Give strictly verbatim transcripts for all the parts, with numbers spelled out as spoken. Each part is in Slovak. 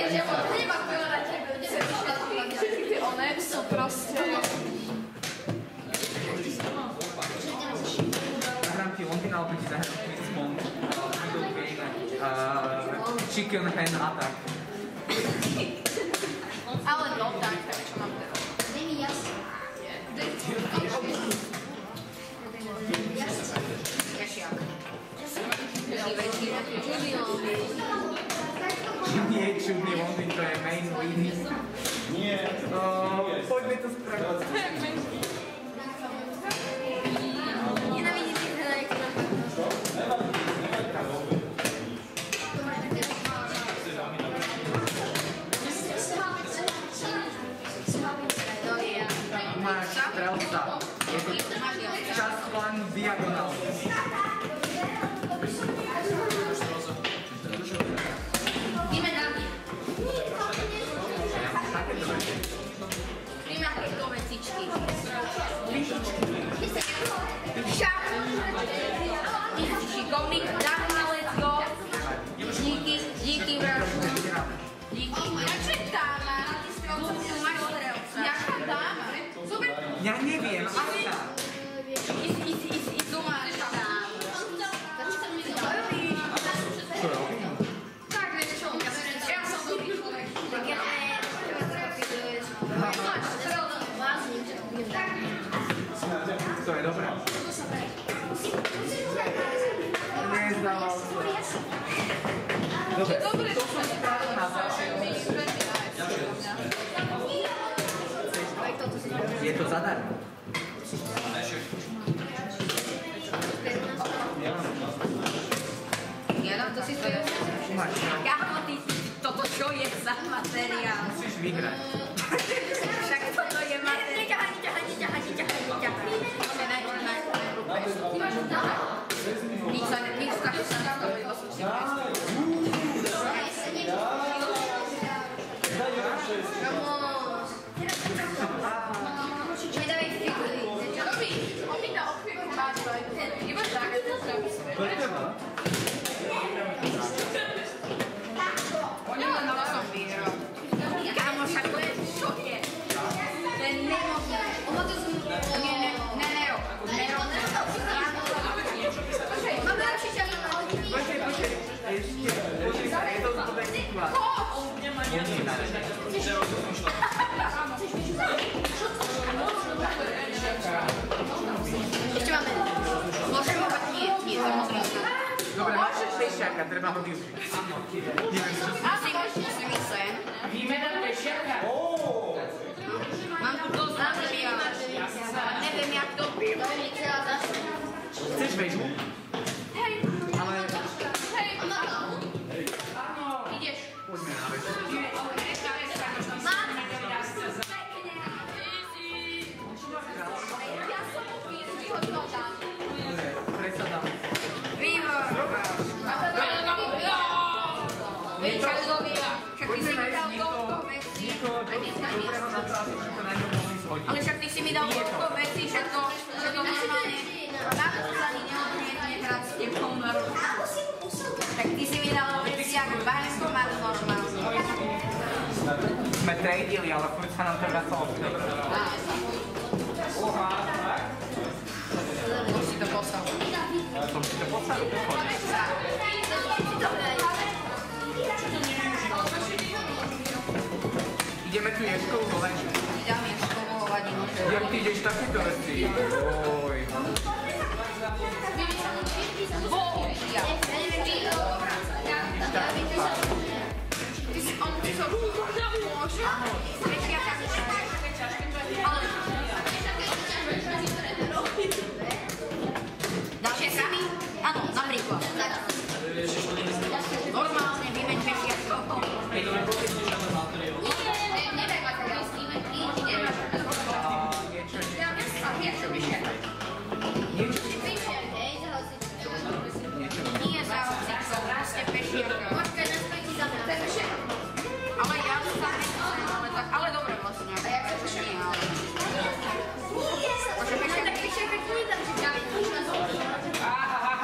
One sú proste... Zahrám ti Londýn, alebo ti zahrám Quiz Bomb, Handle Game, Chicken Hen Attack. Ale no, tak, tak čo mám teraz. Není jasný. Jašiak. Čudný je čudný Londýn, to je main lead. Nie. Poďme to spraviť. Nenavidíš ich hľadať. Máš strelca. Je to čas len diagonál. Ideme na mňa. Ja mám takéto veci. Ideme na tieto vecičky. Však. Ty si šikovný, dáme, let's go. Díky, díky, vražu. Díky. Ja četáme, na ty strelce, ty máš strelca. Jaká dáma? Super. Ja neviem, aká. Is, is, is, is doma. Čo robím? Tak, vieš čo, ja som dobrý človek. Tak ja Máš strelca. To je dobré. Nezdával sa. Dobre, Dobre, to som spravil na záver. Je to zadarmo. Ja dám to si to Máš. Kámo, ty, toto čo je za materiál? Musíš vyhrať. Však toto je materiál. Neťahaj, neťahaj, neťahaj, neťahaj, neťahaj. Máme najprv najprv Nič sa, nič sa, nič sa nastaví vo súčasnosti. Vamos. Nedávaj figury. Dobrý, on mi dá opieku máť iba tak, to spraví svoje. To je teba? Oni len na som vyhral. Kámo, však to je, čo je? To je nemožné. Ono to sú... Nie, ne, ne, Nero. Nero. Mám lepší čas. Počkej, počkej. Ešte. Počkej sa, je to dobré situácia. Londýna. Ešte máme. Môžem ho mať? Nie, nie, samozrejme. Dobre, máš pešiaka, treba ho využiť. Neviem, čo si... Asi si myslím. Výmena pešiaka. Mám tu dosť materiálu. Neviem, jak to pím. Chceš väžu? Hej. Ale... Hej. Ideš. Poďme na väžu. Ja som upíš, vyhodnotám. Dobre, presadám. Výborné. Vyčasovia. Však ty si mi dal toľko vecí. Niekoho dobrého na práci, že to na ňom mohli zhodiť. Ale však ty si mi dal toľko vecí, že to, že to normálne... Táto sa ani neodmietne hrať s tebou na ruku. Tak ty si mi dal veci ako bájsko má normálne. Sme trejdili, ale furt sa nám to vracalo v dobre. Už si to poslal. Som si to posadil, pochodil. Ideme tu ješkovú hovedinu. Dám ješkovú hovadinu. Jak ty ideš takéto veci? Oj. Bohužiaľ. Ty si on, ty som... Môžu? Večiaka. Ale... Dáš si mi? Áno, napríklad. Normálne vymeň večiakov. Nedaj materiál s tým, ide. A niečo vyšiaka. Niečo? Nie za hocikov, proste pešiaka. Počkaj, naspäť ti za mňa. Ale ja som tam nechcem, ale tak, ale dobre vlastne. A ja chcem nie, ale... Môže pešiak? Tak vyšiaka ti nedám, že ťa vidíš.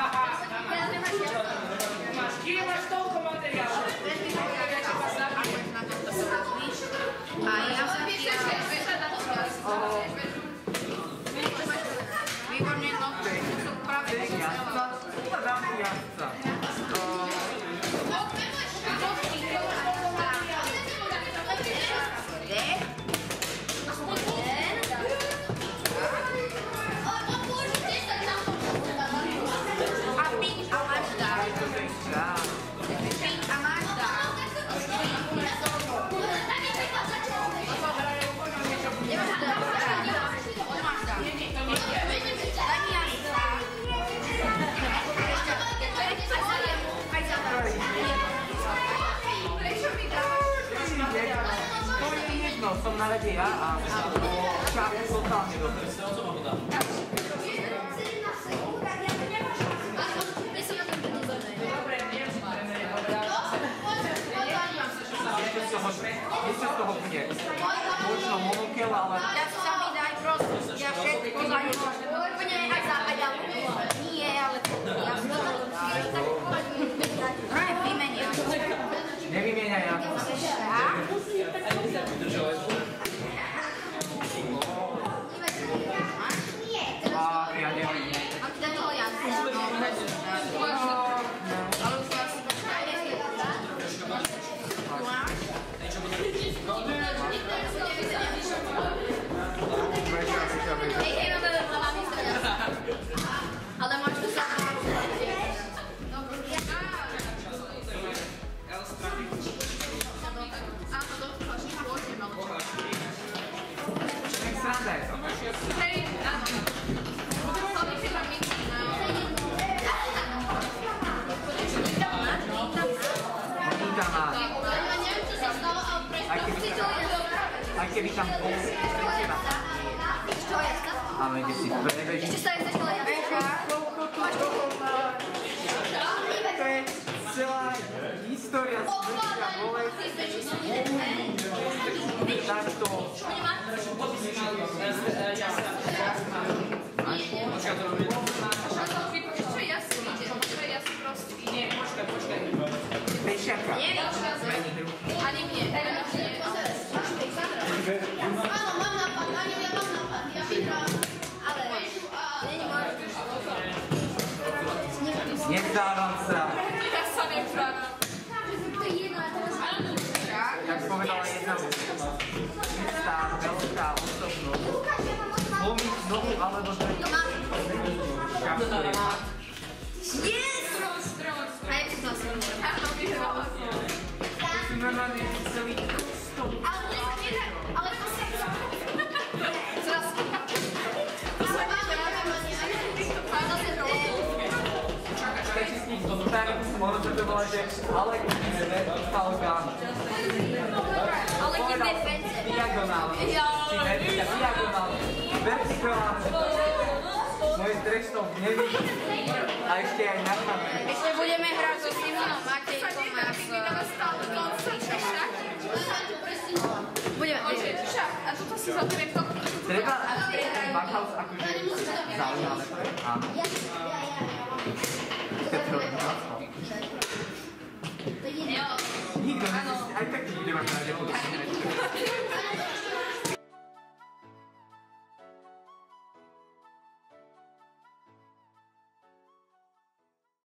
Máš, kým máš toľko materiálu? Vezmi materiál, ja ti vás dám. No, som na rade ja a čas totálne dobre. Niečo z toho bude. Možno monokel, ale... Ja si sa mi daj proste, ja všetko zajímam. Úplne aj západal. Nie, ale ja si to aj vymenia. Nevymieňaj ja. A ja neviem. A ty daj toho Janku. Ale už vás Hej, hej, máme veľa místa. Ale máš tu sa. áno, došla, že pôjdem, ale Nech sranda je to. hej, áno. To by si tam mixy na... Monika má, Ja neviem, čo sa stalo, ale aj keby tam, aj keby tam bol pre teba. čo je to? Ale ide si prebeží. Ešte sa chceš povedať. To je celá história smrti a bolesti. Takto. Čo ja si idem? Čo ja si proste idem? Pešiaka. Nie, ani mne. Áno, mám nápad, Áňo, ja mám nápad. Ja vyhrám, ale není možné. Nevzdávam sa. Ja sa nevzdávam. To je jedno, a teraz Jak povedala jedna istá veľká osobnosť. Zlomiť nohu alebo dve. Kapsule. yes! A jak si to asi hovorí? Áno, vyhrala som. Si normálne celý stop. Ale to je ale to sa... Zraz. To sa máme, máme, Českých tak ono sa to volá, že Alek Falgán. ale keď Povedal defense. diagonál. Si vertika, diagonál. Vertikálne. Moje trestov nevidí. A ešte aj na kameru. Ešte budeme hrať so Simonom Matejkom a s Ríšom. Budeme. A toto si zoberiem to. Treba ten Backhouse akože zaujímavé. Áno.